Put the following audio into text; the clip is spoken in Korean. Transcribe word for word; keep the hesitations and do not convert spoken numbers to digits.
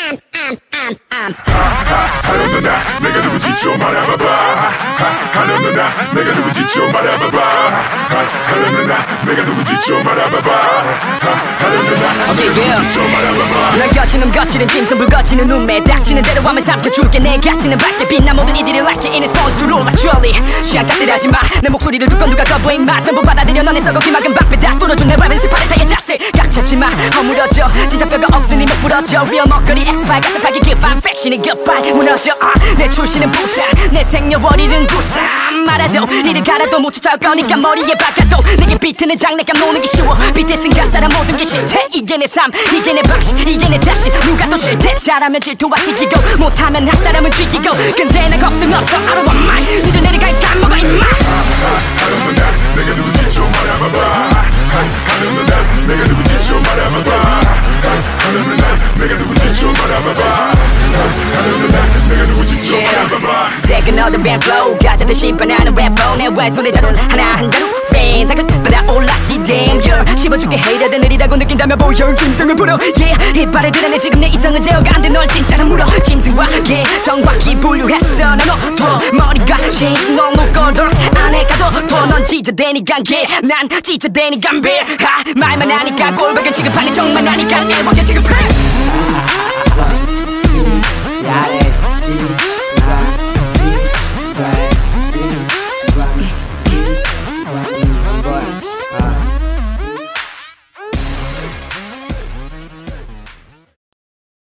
하는 누나 내가 누구지 좀 말해봐봐. 하는 누나 내가 누구지 좀 말해봐봐. 하는 누나 내가 누구지 좀 말해봐봐. 하는 누나 내가 누구지 좀 말해봐봐. 널 거치는 거치는 짐승 불거치는 눈매 닥치는 대로 하면 삼켜줄게. 내 가치는 밝게 빛나 모든 이들이 like it in its phones to roll like Jolly. 취향 따뜻하지 마 내 목소리를 듣고 누가 거부해 임마. 전부 받아들여 너네 썩어기 막은 방패 다 뚫어준 내 랩은 스파르타의 자세. 각 잡지 마 허물어져 진짜 뼈가 없으니 못 부러져. Real 먹거리 엑스파일 가짜파기 goodbye 팩신이 goodbye 무너져. 아, 내 출신은 부산 내 생년월일은 구삼. 말아도 이를 갈아도 못 쫓아올 거니까 머리에 박아도 내게 비트는 장난감 노는 게 쉬워. 비트 쓴 가사란 모든 게 싫대. 이게 내 삶 이게 내 방식 이게 내 자신. 누가 또 싫대. 잘하면 질투하시키고 못하면 한 사람은 죽이고. 근데 난 걱정 없어 I don't want mine. 니들 내려갈 까먹어 임마. 하는 누나 내가 누구지 좀 말해봐봐. 하는 누나 내가 누구지 좀 말해봐봐. 하는 누나 내가 누구지 좀 말해봐봐. 하는 누나 내가 누구지 좀 말해봐봐. Second of the band flow 가짜들 심판하는 랩flow 내 왼손에 자루는 하나 한 자루 팬 자극 받아 올랐지 damn you're 씹어줄게 헤이러들 느리다고 느낀다면 보여 짐승을 불어 yeah 이빨을 드러내 지금 내 이성은 제어가 안 돼. 널 진짜로 물어 짐승과 개 정확히 분류했어. 난 너도 머리가 체인스 너 묶어둬 안에 가둬둬. 넌 지저대니 관계 난 지저대니 간배. 말만 하니까 꼴박은 취급하니 정말 하니까 일본계 취급해.